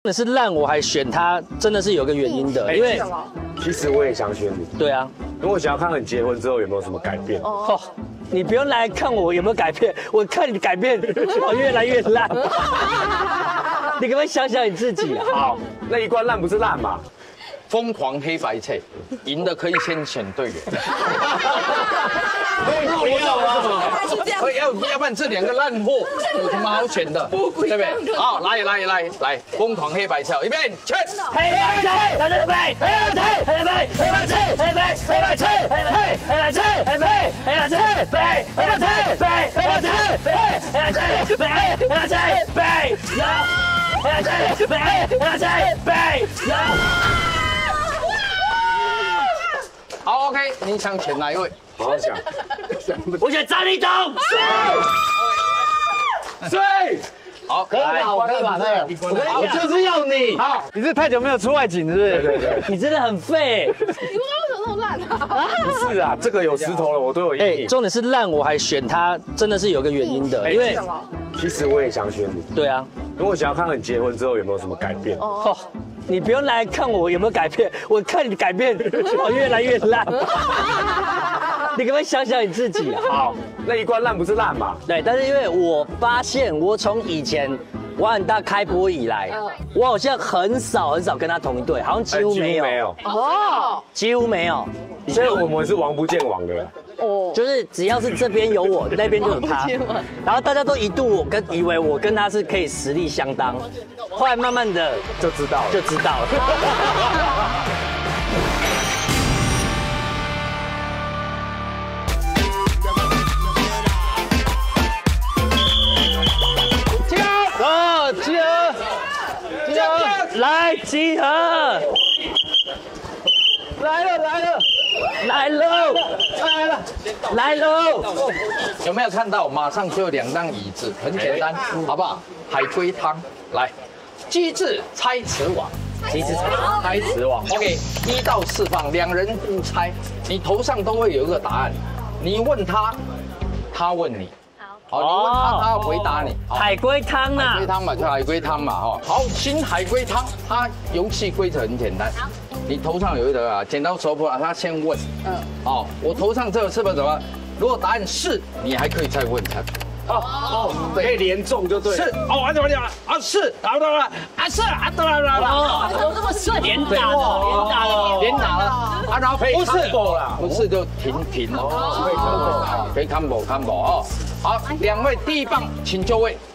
真的是烂，我还选他，真的是有个原因的，因为其实我也想选你。 对啊， 因为我想要看看你结婚之后有没有什么改变。 哦，你不用来看我有没有改变，我看你改变，我越来越烂。你可不可以想想你自己啊？ 好，那一罐烂不是烂嘛？ 疯狂黑白菜，赢的可以先选队员。 不要啊！ 要不然这两个烂货有什么好选的？对不对？好，来，疯狂黑白菜，一边选。 黑白菜，黑白菜，黑白菜，黑白菜，黑白菜，黑白菜，黑白菜，黑白菜，黑白菜，黑白菜，黑白菜，黑白菜，黑白菜，黑白菜，黑白菜， 好 ，OK， 你想选哪一位？ 好好想。 我选张立东。 对。 好， 可以吧？我可以吧？我就是要你。 好， 你是太久没有出外景，是不是？ 对。 你真的很废。 你为什么那么烂啊？ 不是啊，这个有石头了，我都有阴影。 重点是烂，我还选他，真的是有个原因的，因为其实我也想选你。 对啊， 因为我想要看看你结婚之后有没有什么改变。 哦，你不用来看我有没有改变，我看你改变，我越来越烂。你可不可以想想你自己啊？ 好，那一罐烂不是烂嘛？ 对，但是因为我发现，我从以前玩很大开播以来，我好像很少跟他同一队，好像几乎没有。 哦， 几乎没有。 所以我们是王不见王的。 哦， 就是只要是这边有我，那边就有他。然后大家都一度以为我跟他是可以实力相当，后来慢慢的就知道了。 集合！来集合！来喽！ 有没有看到？马上就有2张椅子，很简单，好不好？海龟汤，来，机智猜词网，猜词网。OK， 1到4放，2人互猜，你头上都会有一个答案，你问他，他问你。好，你问他，他要回答你。 海龟汤啊， 海龟汤嘛，就海龟汤嘛，哈。好，新海龟汤，它游戏规则很简单，你头上有一个剪刀石头布，他先问，哦，我头上这个是不是怎么？如果答案是，你还可以再问下去。 可以连中就对。 是哦，完了啊，是，是啊，对怎么这么顺？ 连打了啊，然后不是就停哦，可以 combo 哦。好，2位第一棒，请就位。